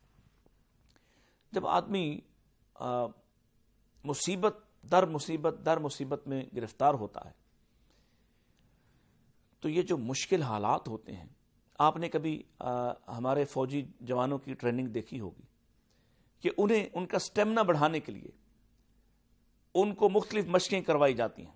جب آدمی مصیبت در مصیبت در مصیبت میں گرفتار ہوتا ہے تو یہ جو مشکل حالات ہوتے ہیں، آپ نے کبھی ہمارے فوجی جوانوں کی ٹریننگ دیکھی ہوگی کہ انہیں ان کا سٹیمنا بڑھانے کے لیے ان کو مختلف مشقیں کروائی جاتی ہیں۔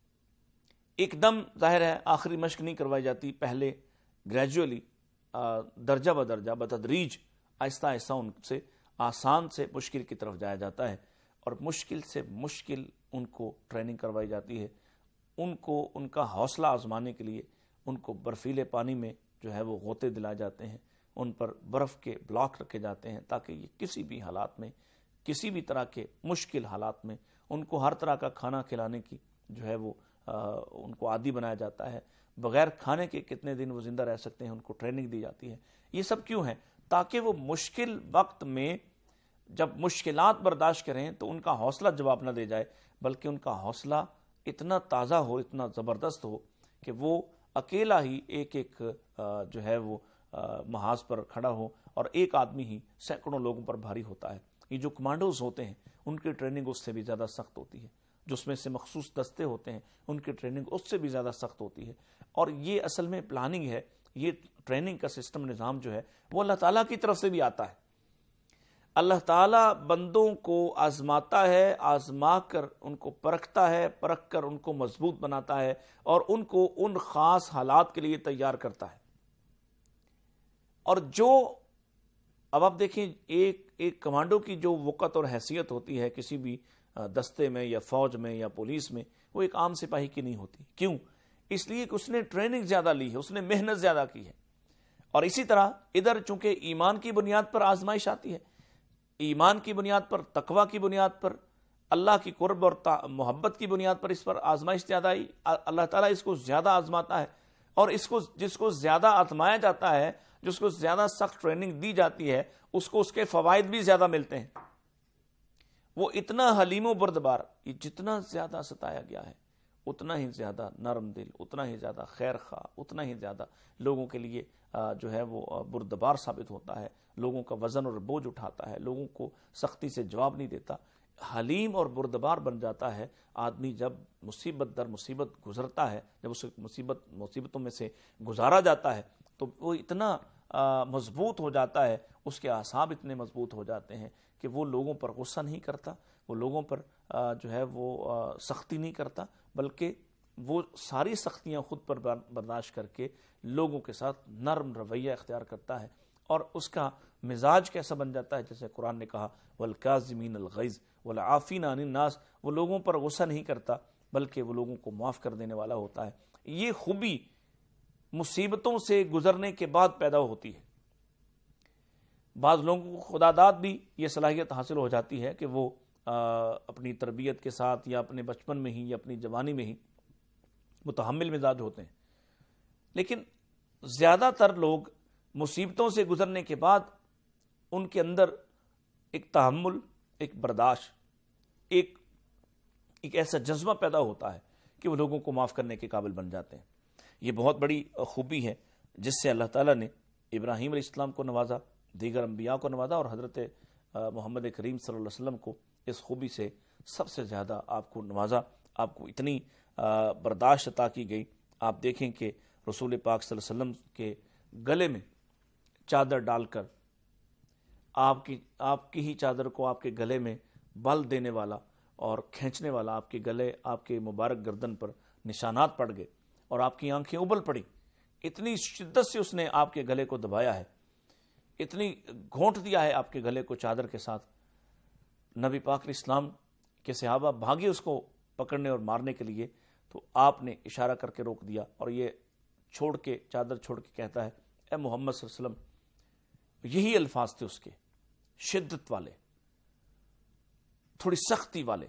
ایک دم ظاہر ہے آخری مشق نہیں کروائی جاتی، پہلے گریجولی درجہ بدرجہ بتدریج آہستہ آہستہ ان سے آسان سے مشکل کی طرف جایا جاتا ہے، اور مشکل سے مشکل ان کو ٹریننگ کروائی جاتی ہے۔ ان کو ان کا حوصلہ آزمانے کے لیے ان کو برفیلے پانی میں جو ہے وہ غوطے دلائے جاتے ہیں، ان پر برف کے بلاک رکھے جاتے ہیں تاکہ یہ کسی بھی حالات میں، کسی بھی طرح کے مشکل حالات میں ان کو ہر طرح کا کھانا کھلانے کی جو ہے وہ ان کو عادی بنایا جاتا ہے۔ بغیر کھانے کے کتنے دن وہ زندہ رہ سکتے ہیں ان کو ٹریننگ دی جاتی ہے۔ یہ سب کیوں ہے؟ تاکہ وہ مشکل وقت میں جب مشکلات برداشت کریں تو ان کا حوصلہ جواب نہ دے جائے، بلکہ ان کا حوصلہ اتنا تازہ ہو، اتنا زبردست ہو کہ وہ اکیلا ہی ایک ایک جو ہے وہ محاذ پر کھڑا ہو، اور ایک آدمی ہی سینکڑوں لوگوں پر بھاری ہوتا ہے۔ یہ جو کمانڈوز ہوتے ہیں ان کی ٹریننگ اس سے بھی زیادہ سخت ہوتی ہے، جس میں سے مخصوص دستے ہوتے ہیں ان کی ٹریننگ اس سے بھی زیادہ سخت ہوتی ہے۔ اور یہ اصل میں پلاننگ ہے، یہ ٹریننگ کا سسٹم نظام جو ہے وہ اللہ تعالیٰ کی طرف سے بھی آتا ہے۔ اللہ تعالیٰ بندوں کو آزماتا ہے، آزما کر ان کو پرکھتا ہے، پرکھ کر ان کو مضبوط بناتا ہے، اور ان کو ان خاص حالات کے لیے تیار کرتا ہے۔ اور جو اب آپ دیکھیں ایک ایک کمانڈو کی جو وقت اور حیثیت ہوتی ہے کسی بھی دستے میں یا فوج میں یا پولیس میں، وہ ایک عام سپاہی کی نہیں ہوتی۔ کیوں؟ اس لیے کہ اس نے ٹریننگ زیادہ لی ہے، اس نے محنت زیادہ کی ہے۔ اور اسی طرح ادھر چونکہ ایمان کی بنیاد پر آزمائش آتی ہے، ایمان کی بنیاد پر، تقوی کی بنیاد پر، اللہ کی قرب اور محبت کی بنیاد پر اس پر آزمائش زیادہ آئی، اللہ تعالیٰ اس کو زیادہ آزماتا ہے، اور اس کو جس کو زیادہ آزمایا جاتا ہے، جس کو زیادہ سخت ٹریننگ دی جاتی ہے، اس کو اس کے فوائد بھی زیادہ ملتے ہیں۔ وہ اتنا حلیم و بردبار، یہ جتنا زیادہ ستایا گیا ہے اتنا ہی زیادہ نرم دل، اتنا ہی زیادہ خیر خواہ، اتنا ہی زیادہ لوگوں کے لیے جو ہے وہ بردبار ثابت ہوتا ہے، لوگوں کا وزن اور بوجھ اٹھاتا ہے، لوگوں کو سختی سے جواب نہیں دیتا۔ حلیم اور بردبار بن جاتا ہے آدمی جب مصیبت در مصیبت گزرتا ہے، جب اس مصیبت مصیبتوں میں سے گزارا جاتا ہے تو وہ اتنا مضبوط ہو جاتا ہے، اس کے اعصاب اتنے مضبوط ہو جاتے ہیں کہ وہ لوگوں پر غصہ نہیں کرتا، وہ لوگوں پر جو ہے وہ سختی نہیں کرتا، بلکہ وہ ساری سختیاں خود پر برداشت کر کے لوگوں کے ساتھ نرم رویہ اختیار کرتا ہے، اور اس کا مزاج کیسا بن جاتا ہے، جیسے قرآن نے کہا والکاظمین الغیظ والعافین عن الناس، وہ لوگوں پر غصہ نہیں کرتا بلکہ وہ لوگوں کو معاف کر دینے والا ہوتا ہے۔ یہ خوبی مصیبتوں سے گزرنے کے بعد پیدا ہوتی ہے۔ بعض لوگوں کو خدا داد بھی یہ صلاحیت حاصل ہو جاتی ہے کہ وہ اپنی تربیت کے ساتھ یا اپنے بچپن میں ہی یا اپنی جوانی میں ہی متحمل مزاج ہوتے ہیں، لیکن زیادہ تر لوگ مصیبتوں سے گزرنے کے بعد ان کے اندر ایک تحمل، ایک برداشت، ایک ایک ایسا جذبہ پیدا ہوتا ہے کہ وہ لوگوں کو معاف کرنے کے قابل بن جاتے ہیں۔ یہ بہت بڑی خوبی ہے جس سے اللہ تعالیٰ نے ابراہیم علیہ السلام کو نوازا، دیگر انبیاء کو نوازا، اور حضرت محمد کریم صلی اللہ علیہ وسلم کو اس خوبی سے سب سے زیادہ آپ کو نوازا، آپ کو اتنی برداشت عطا کی گئی۔ آپ دیکھیں کہ رسول پاک صلی اللہ علیہ وسلم کے گلے میں چادر ڈال کر آپ کی آپ کی ہی چادر کو آپ کے گلے میں بل دینے والا اور کھینچنے والا، آپ کے گلے، آپ کے مبارک گردن پر نشانات پڑ گئے اور آپ کی آنکھیں ابل پڑی، اتنی شدت سے اس نے آپ کے گلے کو دبایا ہے، اتنی گھونٹ دیا ہے آپ کے گلے کو چادر کے ساتھ۔ نبی پاک علیہ السلام کے صحابہ بھاگے اس کو پکڑنے اور مارنے کے لیے، تو آپ نے اشارہ کر کے روک دیا اور یہ چھوڑ کے چادر چھوڑ کے کہتا ہے اے محمد صلی اللہ علیہ وسلم، یہی الفاظ تھے اس کے، شدت والے، تھوڑی سختی والے،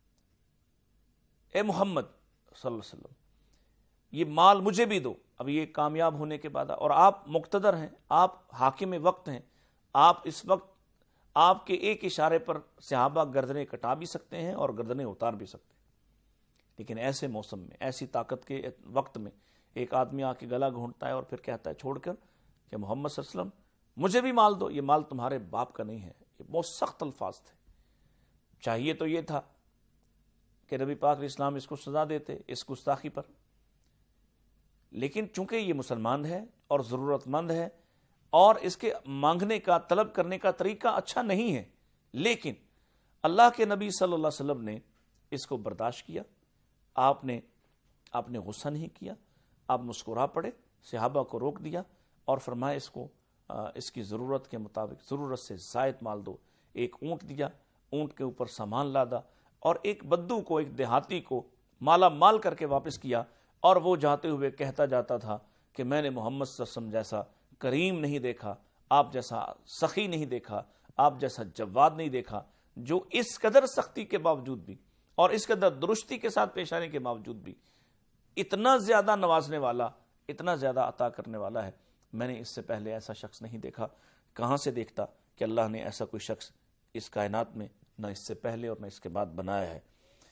اے محمد صلی اللہ علیہ وسلم یہ مال مجھے بھی دو۔ اب یہ کامیاب ہونے کے بعد، اور آپ مقتدر ہیں، آپ حاکم وقت ہیں، آپ اس وقت آپ کے ایک اشارے پر صحابہ گردنیں کٹا بھی سکتے ہیں اور گردنیں اتار بھی سکتے ہیں، لیکن ایسے موسم میں، ایسی طاقت کے وقت میں ایک آدمی آ کے گلا گھونٹتا ہے اور پھر کہتا ہے چھوڑ کر کہ محمد صلی اللہ علیہ وسلم مجھے بھی مال دو، یہ مال تمہارے باپ کا نہیں ہے۔ یہ بہت سخت الفاظ تھے۔ چاہیے تو یہ تھا کہ نبی پاک علیہ السلام اس کو سزا دیتے اس گستاخی پر، لیکن چونکہ یہ مسلمان ہے اور ضرورت مند ہے اور اس کے مانگنے کا، طلب کرنے کا طریقہ اچھا نہیں ہے، لیکن اللہ کے نبی صلی اللہ علیہ وسلم نے اس کو برداشت کیا، آپ نے آپ نے غصہ نہیں کیا، آپ مسکرا پڑے، صحابہ کو روک دیا اور فرمایا اس کو اس کی ضرورت کے مطابق ضرورت سے زائد مال دو۔ ایک اونٹ دیا، اونٹ کے اوپر سامان لادا، اور ایک بدو کو، ایک دیہاتی کو مالا مال کر کے واپس کیا، اور وہ جاتے ہوئے کہتا جاتا تھا کہ میں نے محمد صلی اللہ علیہ وسلم جیسا کریم نہیں دیکھا، آپ جیسا سخی نہیں دیکھا، آپ جیسا جواد نہیں دیکھا، جو اس قدر سختی کے باوجود بھی اور اس قدر درستی کے ساتھ پیش آنے کے باوجود بھی اتنا زیادہ نوازنے والا، اتنا زیادہ عطا کرنے والا ہے۔ میں نے اس سے پہلے ایسا شخص نہیں دیکھا۔ کہاں سے دیکھتا کہ اللہ نے ایسا کوئی شخص اس کائنات میں نہ اس سے پہلے اور نہ اس کے بعد بنایا ہے۔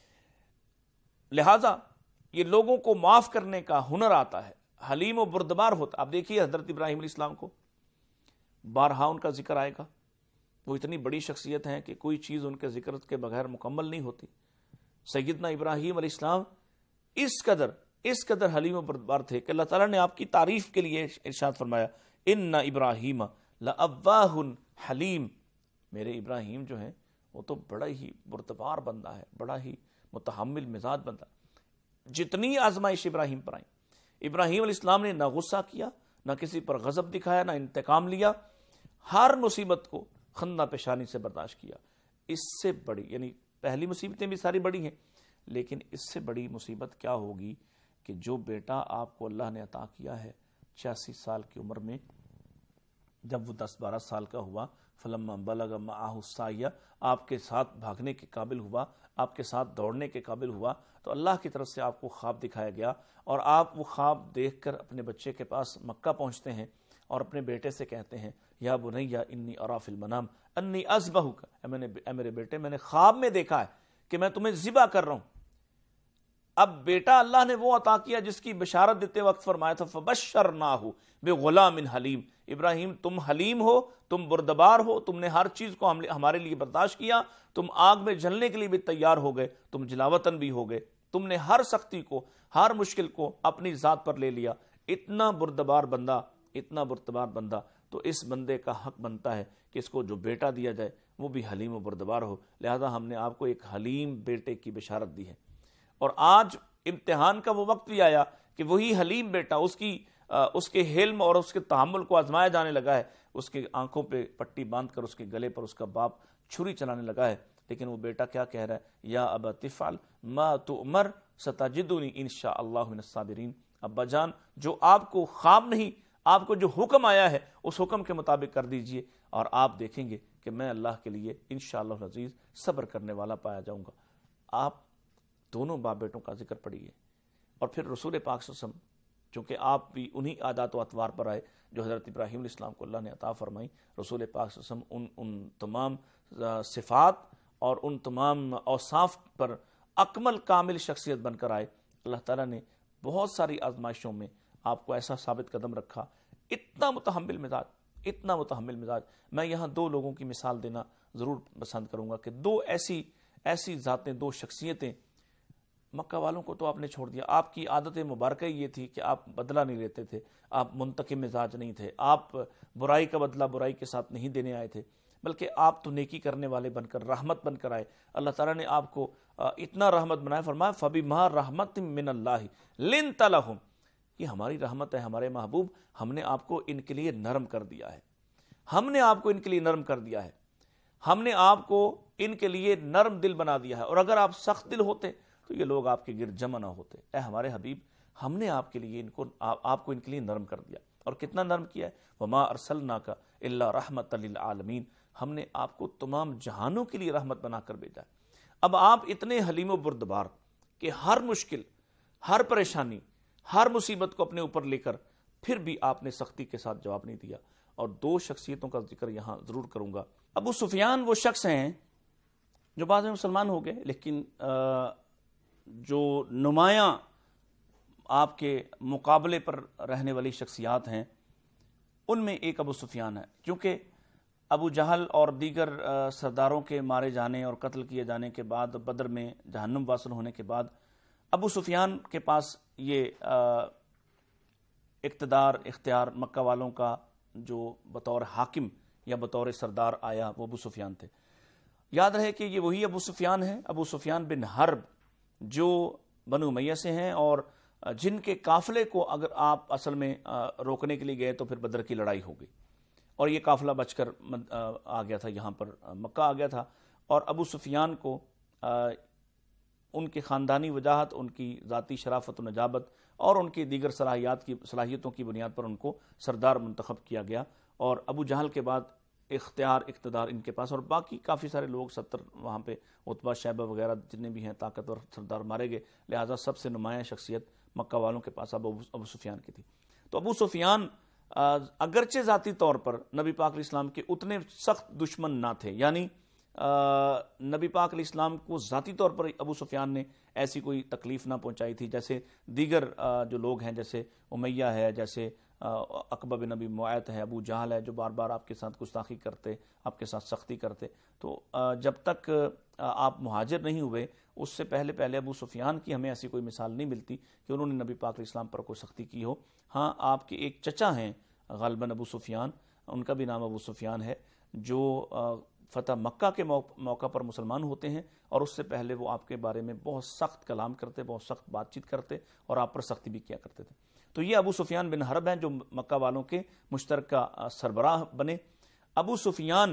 لہذا یہ لوگوں کو معاف کرنے کا ہنر آتا ہے، حلیم و بردبار ہوتا۔ آپ دیکھیے حضرت ابراہیم علیہ السلام کو بارہا ان کا ذکر آئے گا، وہ اتنی بڑی شخصیت ہیں کہ کوئی چیز ان کے ذکر کے بغیر مکمل نہیں ہوتی۔ سیدنا ابراہیم علیہ السلام اس قدر اس قدر حلیم و بردبار تھے کہ اللہ تعالیٰ نے آپ کی تعریف کے لیے ارشاد فرمایا ان ابراہیم لأواہ حلیم، میرے ابراہیم جو ہیں وہ تو بڑا ہی بردبار بندہ ہے، بڑا ہی متحمل مزاج بندہ۔ جتنی آزمائش ابراہیم پر آئی، ابراہیم علیہ السلام نے نہ غصہ کیا، نہ کسی پر غضب دکھایا، نہ انتقام لیا، ہر مصیبت کو خندہ پیشانی سے برداشت کیا۔ اس سے بڑی، یعنی پہلی مصیبتیں بھی ساری بڑی ہیں، لیکن اس سے بڑی مصیبت کیا ہوگی کہ جو بیٹا آپ کو اللہ نے عطا کیا ہے چھیاسی سال کی عمر میں، جب وہ دس بارہ سال کا ہوا، فلما بلغ معہ السعی، آپ کے ساتھ بھاگنے کے قابل ہوا، آپ کے ساتھ دوڑنے کے قابل ہوا، تو اللہ کی طرف سے آپ کو خواب دکھایا گیا، اور آپ وہ خواب دیکھ کر اپنے بچے کے پاس مکہ پہنچتے ہیں اور اپنے بیٹے سے کہتے ہیں یا بنی انی ارا فی المنام انی اذبحک، اے میرے بیٹے میں نے خواب میں دیکھا ہے کہ میں تمہیں ذبح کر رہا ہوں۔ اب بیٹا اللہ نے وہ عطا کیا جس کی بشارت دیتے وقت فرمایا تھا فبشرناہ بغلام حلیم، ابراہیم تم حلیم ہو، تم بردبار ہو، تم نے ہر چیز کو ہمارے لیے برداشت کیا، تم آگ میں جلنے کے لیے بھی تیار ہو گئے، تم جلاوطن بھی ہو گئے، تم نے ہر سختی کو ہر مشکل کو اپنی ذات پر لے لیا۔ اتنا بردبار بندہ، اتنا بردبار بندہ، تو اس بندے کا حق بنتا ہے کہ اس کو جو بیٹا دیا جائے وہ بھی حلیم و بردبار ہو، لہذا ہم نے آپ کو ایک حلیم بیٹے کی بشارت دی ہے۔ اور آج امتحان کا وہ وقت بھی آیا کہ وہی حلیم بیٹا اس کی اس کے حلم اور اس کے تحمل کو آزمایا جانے لگا ہے، اس کے آنکھوں پہ پٹی باندھ کر اس کے گلے پر اس کا باپ چھری چلانے لگا ہے، لیکن وہ بیٹا کیا کہہ رہا ہے، یا ابت افعل ما تؤمر ستجدنی انشاء اللہ من الصابرین، ابا جان جو آپ کو خواب نہیں، آپ کو جو حکم آیا ہے اس حکم کے مطابق کر دیجئے، اور آپ دیکھیں گے کہ میں اللہ کے لیے انشاءاللہ العزیز صبر کرنے والا پایا جاؤں گا۔ آپ دونوں باپ بیٹوں کا ذکر پڑھیے، اور پھر رسول پاک صلی اللہ علیہ وسلم، چونکہ آپ بھی انہی عادات و اطوار پر آئے جو حضرت ابراہیم علیہ السلام کو اللہ نے عطا فرمائی، رسول پاک صلی اللہ علیہ وسلم ان ان تمام صفات اور ان تمام اوصاف پر اکمل کامل شخصیت بن کر آئے۔ اللہ تعالیٰ نے بہت ساری آزمائشوں میں آپ کو ایسا ثابت قدم رکھا، اتنا متحمل مزاج، اتنا متحمل مزاج۔ میں یہاں دو لوگوں کی مثال دینا ضرور پسند کروں گا کہ دو ایسی ایسی ذاتیں، دو شخصیتیں، مکہ والوں کو تو آپ نے چھوڑ دیا، آپ کی عادت مبارکہ یہ تھی کہ آپ بدلہ نہیں لیتے تھے، آپ منتقم مزاج نہیں تھے، آپ برائی کا بدلہ برائی کے ساتھ نہیں دینے آئے تھے، بلکہ آپ تو نیکی کرنے والے بن کر، رحمت بن کر آئے۔ اللہ تعالیٰ نے آپ کو اتنا رحمت بنایا، فرمایا فَبِمَا رَحْمَةٍ مِّنَ اللَّهِ لِنْتَ لَهُمْ، یہ ہماری رحمت ہے ہمارے محبوب، ہم نے آپ کو ان کے لیے نرم کر دیا ہے، ہم نے آپ کو ان کے لیے نرم کر دیا ہے، ہم نے آپ کو ان کے لیے نرم دل بنا دیا ہے، اور اگر آپ سخت دل ہوتے تو یہ لوگ آپ کے گرد جمع نہ ہوتے۔ اے ہمارے حبیب، ہم نے آپ کے لیے ان کو آپ کو ان کے لیے نرم کر دیا، اور کتنا نرم کیا ہے، وما ارسلناک الا رحمۃ للعالمین، ہم نے آپ کو تمام جہانوں کے لیے رحمت بنا کر بھیجا ہے۔ اب آپ اتنے حلیم و بردبار کہ ہر مشکل، ہر پریشانی، ہر مصیبت کو اپنے اوپر لے کر پھر بھی آپ نے سختی کے ساتھ جواب نہیں دیا۔ اور دو شخصیتوں کا ذکر یہاں ضرور کروں گا۔ ابو سفیان وہ شخص ہیں جو بعد میں مسلمان ہو گئے، لیکن جو نمایاں آپ کے مقابلے پر رہنے والی شخصیات ہیں ان میں ایک ابو سفیان ہے، کیونکہ ابو جہل اور دیگر سرداروں کے مارے جانے اور قتل کیے جانے کے بعد، بدر میں جہنم واصل ہونے کے بعد، ابو سفیان کے پاس یہ اقتدار اختیار مکہ والوں کا جو بطور حاکم یا بطور سردار آیا، وہ ابو سفیان تھے۔ یاد رہے کہ یہ وہی ابو سفیان ہیں، ابو سفیان بن حرب، جو بنو امیہ سے ہیں، اور جن کے قافلے کو اگر آپ اصل میں روکنے کے لیے گئے تو پھر بدر کی لڑائی ہو گئی، اور یہ قافلہ بچ کر آ گیا تھا، یہاں پر مکہ آ گیا تھا۔ اور ابو سفیان کو ان کی خاندانی وجاہت، ان کی ذاتی شرافت و نجابت اور ان کی دیگر صلاحیات کی صلاحیتوں کی بنیاد پر ان کو سردار منتخب کیا گیا، اور ابو جہل کے بعد اختیار اقتدار ان کے پاس، اور باقی کافی سارے لوگ ستر وہاں پہ عتبہ شیبہ وغیرہ جتنے بھی ہیں طاقتور سردار مارے گئے، لہٰذا سب سے نمایاں شخصیت مکہ والوں کے پاس اب ابو سفیان کی تھی۔ تو ابو سفیان اگرچہ ذاتی طور پر نبی پاک علیہ السلام کے اتنے سخت دشمن نہ تھے، یعنی نبی پاک علیہ السلام کو ذاتی طور پر ابو سفیان نے ایسی کوئی تکلیف نہ پہنچائی تھی جیسے دیگر جو لوگ ہیں، جیسے امیہ ہے، جیسے عقبہ بن نبی معیط ہے، ابو جہل ہے، جو بار بار آپ کے ساتھ گستاخی کرتے، آپ کے ساتھ سختی کرتے۔ تو جب تک آپ مہاجر نہیں ہوئے اس سے پہلے پہلے ابو سفیان کی ہمیں ایسی کوئی مثال نہیں ملتی کہ انہوں نے نبی پاک علیہ السلام پر کوئی سختی کی ہو۔ ہاں، آپ کے ایک چچا ہیں غالباً ابو سفیان، ان کا بھی نام ابو سفیان ہے، جو فتح مکہ کے موقع پر مسلمان ہوتے ہیں، اور اس سے پہلے وہ آپ کے بارے میں بہت سخت کلام کرتے، بہت سخت بات چیت کرتے، اور آپ پر سختی بھی کیا کرتے تھے۔ تو یہ ابو سفیان بن حرب ہیں جو مکہ والوں کے مشترکہ سربراہ بنے۔ ابو سفیان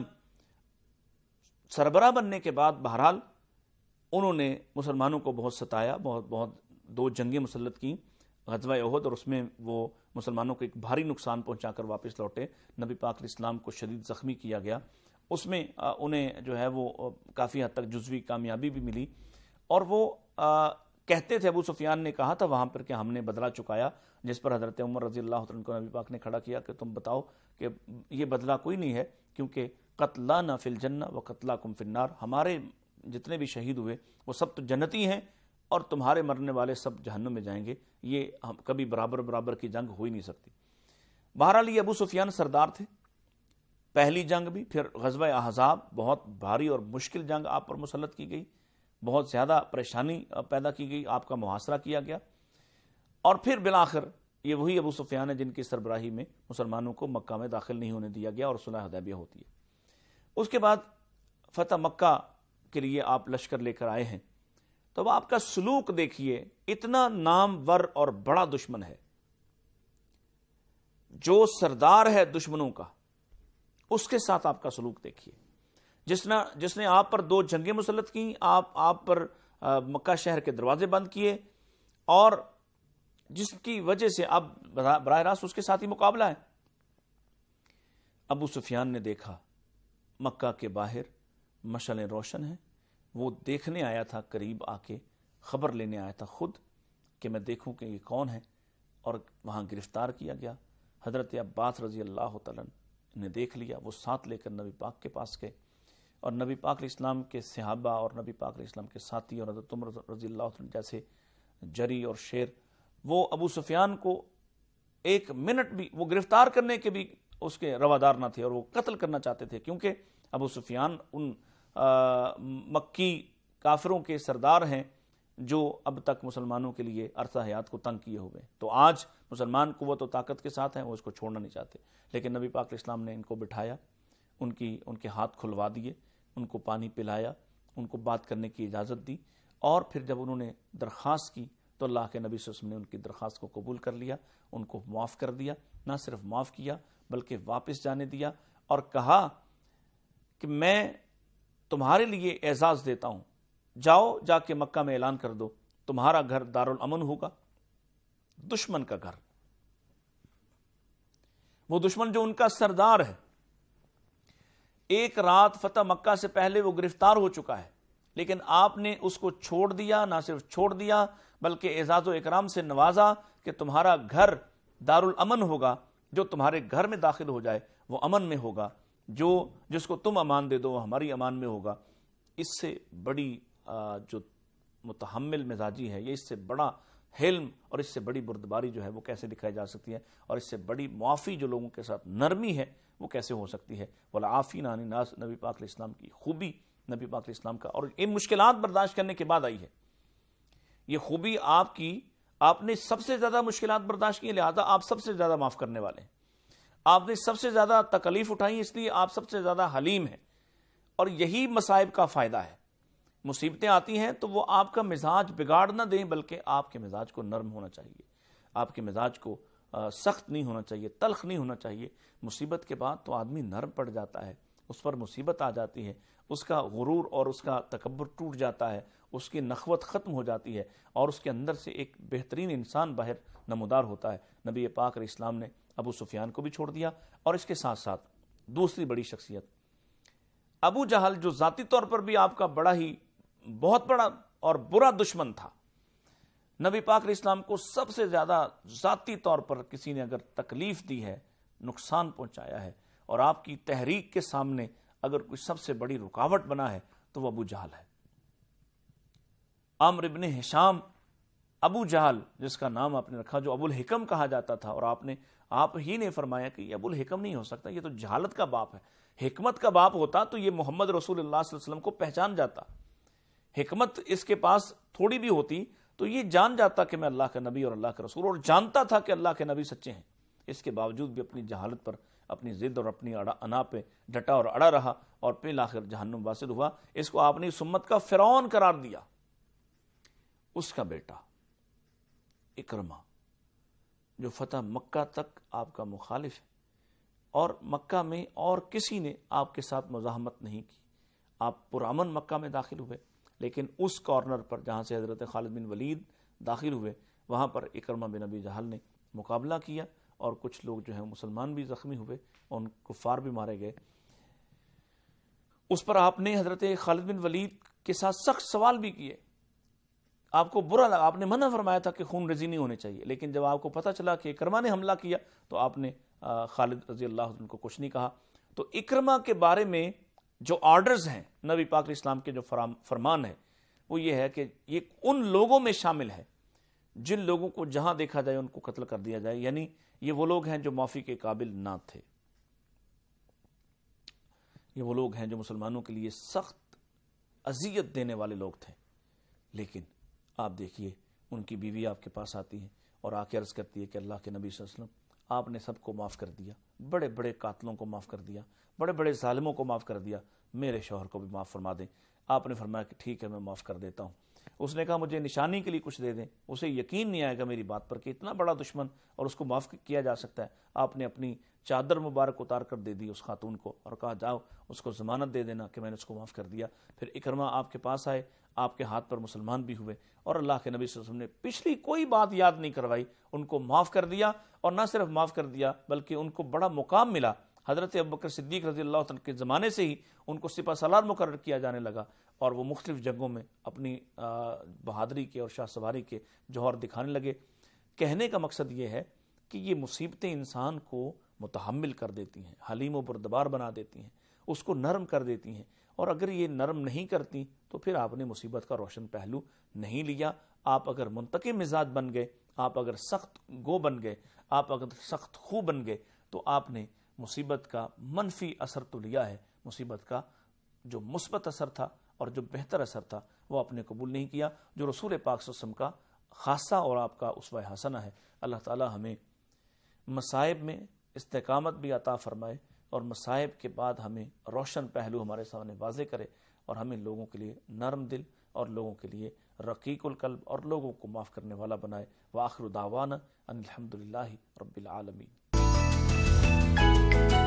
سربراہ بننے کے بعد بہرحال انہوں نے مسلمانوں کو بہت ستایا، بہت بہت دو جنگیں مسلط کیں، غزوہ احد، اور اس میں وہ مسلمانوں کو ایک بھاری نقصان پہنچا کر واپس لوٹے۔ نبی پاک علیہ السلام کو شدید زخمی کیا گیا، اس میں انہیں جو ہے وہ کافی حد تک جزوی کامیابی بھی ملی، اور وہ کہتے تھے، ابو سفیان نے کہا تھا وہاں پر کہ ہم نے بدلہ چکایا، جس پر حضرت عمر رضی اللہ عنہ کو نبی پاک نے کھڑا کیا کہ تم بتاؤ کہ یہ بدلہ کوئی نہیں ہے، کیونکہ قتلانا فی الجنہ و قتلاکم فی النار، ہمارے جتنے بھی شہید ہوئے وہ سب تو جنتی ہیں، اور تمہارے مرنے والے سب جہنم میں جائیں گے. یہ ہم کبھی برابر برابر کی جنگ ہو ہی نہیں سکتی. بہرحال یہ ابو سفیان سردار تھے. پہلی جنگ بھی، پھر غزوہ احزاب، بہت بھاری اور مشکل جنگ آپ پر مسلط کی گئی، بہت زیادہ پریشانی پیدا کی گئی، آپ کا محاصرہ کیا گیا، اور پھر بالآخر یہ وہی ابو سفیان ہے جن کی سربراہی میں مسلمانوں کو مکہ میں داخل نہیں ہونے دیا گیا اور صلح حدیبیہ ہوتی ہے. اس کے بعد فتح مکہ کے لیے آپ لشکر لے کر آئے ہیں. تو اب آپ کا سلوک دیکھیے، اتنا نامور اور بڑا دشمن ہے، جو سردار ہے دشمنوں کا، اس کے ساتھ آپ کا سلوک دیکھیے. جس نے جس نے آپ پر دو جنگیں مسلط کی، آپ آپ پر مکہ شہر کے دروازے بند کیے، اور جس کی وجہ سے اب براہ راست اس کے ساتھ ہی مقابلہ ہے. ابو سفیان نے دیکھا مکہ کے باہر مشعلیں روشن ہیں. وہ دیکھنے آیا تھا، قریب آ کے خبر لینے آیا تھا خود کہ میں دیکھوں کہ یہ کون ہے، اور وہاں گرفتار کیا گیا. حضرت عباس رضی اللہ تعالیٰ نے دیکھ لیا، وہ ساتھ لے کر نبی پاک کے پاس گئے، اور نبی پاک علیہ السلام کے صحابہ اور نبی پاک علیہ السلام کے ساتھی اور حضرت عمر رضی اللہ عنہ جیسے جری اور شیر، وہ ابو سفیان کو ایک منٹ بھی، وہ گرفتار کرنے کے بھی اس کے روادار نہ تھے، اور وہ قتل کرنا چاہتے تھے، کیونکہ ابو سفیان ان مکی کافروں کے سردار ہیں جو اب تک مسلمانوں کے لیے عرصہ حیات کو تنگ کیے ہوئے. تو آج مسلمان قوت و طاقت کے ساتھ ہیں، وہ اس کو چھوڑنا نہیں چاہتے. لیکن نبی پاک علیہ السلام نے ان کو بٹھایا، ان کی ان کے ہاتھ کھلوا دیے، ان کو پانی پلایا، ان کو بات کرنے کی اجازت دی، اور پھر جب انہوں نے درخواست کی تو اللہ کے نبی صلی اللہ علیہ وسلم نے ان کی درخواست کو قبول کر لیا، ان کو معاف کر دیا. نہ صرف معاف کیا بلکہ واپس جانے دیا، اور کہا کہ میں تمہارے لیے اعزاز دیتا ہوں، جاؤ جا کے مکہ میں اعلان کر دو تمہارا گھر دارالامن ہوگا. دشمن کا گھر، وہ دشمن جو ان کا سردار ہے، ایک رات فتح مکہ سے پہلے وہ گرفتار ہو چکا ہے، لیکن آپ نے اس کو چھوڑ دیا. نہ صرف چھوڑ دیا بلکہ اعزاز و اکرام سے نوازا کہ تمہارا گھر دارالامن ہوگا، جو تمہارے گھر میں داخل ہو جائے وہ امن میں ہوگا، جو جس کو تم امان دے دو وہ ہماری امان میں ہوگا. اس سے بڑی جو متحمل مزاجی ہے، یہ اس سے بڑا حلم اور اس سے بڑی بردباری جو ہے وہ کیسے دکھائی جا سکتی ہے، اور اس سے بڑی معافی جو لوگوں کے ساتھ نرمی ہے وہ کیسے ہو سکتی ہے. والعافین عن الناس، نبی پاک علیہ السلام کی خوبی، نبی پاک علیہ السلام کا، اور یہ مشکلات برداشت کرنے کے بعد آئی ہے. یہ خوبی آپ کی، آپ نے سب سے زیادہ مشکلات برداشت کی، لہذا آپ سب سے زیادہ معاف کرنے والے ہیں. آپ نے سب سے زیادہ تکلیف اٹھائی، اس لیے آپ سب سے زیادہ حلیم ہیں. اور یہی مصائب کا فائدہ ہے. مصیبتیں آتی ہیں تو وہ آپ کا مزاج بگاڑ نہ دیں، بلکہ آپ کے مزاج کو نرم ہونا چاہیے، آپ کے مزاج کو سخت نہیں ہونا چاہیے، تلخ نہیں ہونا چاہیے. مصیبت کے بعد تو آدمی نرم پڑ جاتا ہے، اس پر مصیبت آ جاتی ہے، اس کا غرور اور اس کا تکبر ٹوٹ جاتا ہے، اس کی نخوت ختم ہو جاتی ہے، اور اس کے اندر سے ایک بہترین انسان باہر نمودار ہوتا ہے. نبی پاک علیہ السلام نے ابو سفیان کو بھی چھوڑ دیا، اور اس کے ساتھ ساتھ دوسری بڑی شخصیت ابو جہل، جو ذاتی طور پر بھی آپ کا بڑا ہی بہت بڑا اور برا دشمن تھا. نبی پاک علیہ السلام کو سب سے زیادہ ذاتی طور پر کسی نے اگر تکلیف دی ہے، نقصان پہنچایا ہے، اور آپ کی تحریک کے سامنے اگر کوئی سب سے بڑی رکاوٹ بنا ہے تو وہ ابو جہل ہے. عمرو ابن ہشام، ابو جہل جس کا نام آپ نے رکھا، جو ابو الحکم کہا جاتا تھا، اور آپ نے آپ ہی نے فرمایا کہ یہ ابو الحکم نہیں ہو سکتا، یہ تو جہالت کا باپ ہے. حکمت کا باپ ہوتا تو یہ محمد رسول اللہ صلی اللہ علیہ وسلم کو پہچان جاتا. حکمت اس کے پاس تھوڑی بھی ہوتی تو یہ جان جاتا کہ میں اللہ کا نبی اور اللہ کا رسول، اور جانتا تھا کہ اللہ کے نبی سچے ہیں. اس کے باوجود بھی اپنی جہالت پر، اپنی ضد اور اپنی انا پہ ڈٹا اور اڑا رہا، اور پھر آخر جہنم واصل ہوا. اس کو آپ نے اس امت کا فرعون قرار دیا. اس کا بیٹا اکرمہ، جو فتح مکہ تک آپ کا مخالف ہے، اور مکہ میں اور کسی نے آپ کے ساتھ مزاحمت نہیں کی. آپ پرامن مکہ میں داخل ہوئے، لیکن اس کارنر پر جہاں سے حضرت خالد بن ولید داخل ہوئے، وہاں پر اکرمہ بن ابی جہل نے مقابلہ کیا، اور کچھ لوگ جو ہیں مسلمان بھی زخمی ہوئے اور ان کفار بھی مارے گئے. اس پر آپ نے حضرت خالد بن ولید کے ساتھ سخت سوال بھی کیے. آپ کو برا لگا، آپ نے منع فرمایا تھا کہ خون ریزی نہیں ہونی چاہیے، لیکن جب آپ کو پتہ چلا کہ اکرمہ نے حملہ کیا تو آپ نے خالد رضی اللہ عنہ کو کچھ نہیں کہا. تو اکرمہ کے بارے میں جو آرڈرز ہیں، نبی پاک علیہ السلام کے جو فرمان ہے، وہ یہ ہے کہ یہ ان لوگوں میں شامل ہے جن لوگوں کو جہاں دیکھا جائے ان کو قتل کر دیا جائے، یعنی یہ وہ لوگ ہیں جو معافی کے قابل نہ تھے، یہ وہ لوگ ہیں جو مسلمانوں کے لیے سخت اذیت دینے والے لوگ تھے، لیکن آپ دیکھیے ان کی بیوی آپ کے پاس آتی ہے اور آ کے عرض کرتی ہے کہ اللہ کے نبی صلی اللہ علیہ وسلم آپ نے سب کو معاف کر دیا، بڑے بڑے قاتلوں کو معاف کر دیا، بڑے بڑے ظالموں کو معاف کر دیا، میرے شوہر کو بھی معاف فرما دیں۔ آپ نے فرمایا کہ ٹھیک ہے میں معاف کر دیتا ہوں۔ اس نے کہا مجھے نشانی کے لیے کچھ دے دیں، اسے یقین نہیں آئے گا میری بات پر کہ اتنا بڑا دشمن اور اس کو معاف کیا جا سکتا ہے۔ آپ نے اپنی چادر مبارک اتار کر دے دی اس خاتون کو اور کہا جاؤ اس کو ضمانت دے دینا کہ میں نے اس کو معاف کر دیا۔ پھر اکرمہ آپ کے پاس آئے، آپ کے ہاتھ پر مسلمان بھی ہوئے، اور اللہ کے نبی صلی اللہ علیہ وسلم نے پچھلی کوئی بات یاد نہیں کروائی، ان کو معاف کر دیا، اور نہ صرف معاف کر دیا بلکہ ان کو بڑا مقام ملا۔ حضرت ابوبکر صدیق رضی اللہ عنہ کے زمانے سے ہی ان کو سپہ سالار مقرر کیا جانے لگا، اور وہ مختلف جنگوں میں اپنی بہادری کے اور شاہ سواری کے جوہر دکھانے لگے۔ کہنے کا مقصد یہ ہے کہ یہ مصیبتیں انسان کو متحمل کر دیتی ہیں، حلیم و بردبار بنا دیتی ہیں، اس کو نرم کر دیتی ہیں، اور اگر یہ نرم نہیں کرتی تو پھر آپ نے مصیبت کا روشن پہلو نہیں لیا۔ آپ اگر منتقم مزاج بن گئے، آپ اگر سخت گو بن گئے، آپ اگر سخت خو بن گئے، تو آپ نے مصیبت کا منفی اثر تو لیا ہے، مصیبت کا جو مثبت اثر تھا اور جو بہتر اثر تھا وہ آپ نے قبول نہیں کیا، جو رسول پاک صلی اللہ علیہ وسلم کا خاصہ اور آپ کا اسوہ حسنہ ہے۔ اللہ تعالی ہمیں مصائب میں استقامت بھی عطا فرمائے، اور مصائب کے بعد ہمیں روشن پہلو ہمارے سامنے واضح کرے، اور ہمیں لوگوں کے لیے نرم دل اور لوگوں کے لیے رقیق القلب اور لوگوں کو معاف کرنے والا بنائے۔ وآخر دعوانا ان الحمدللہ رب العالمین۔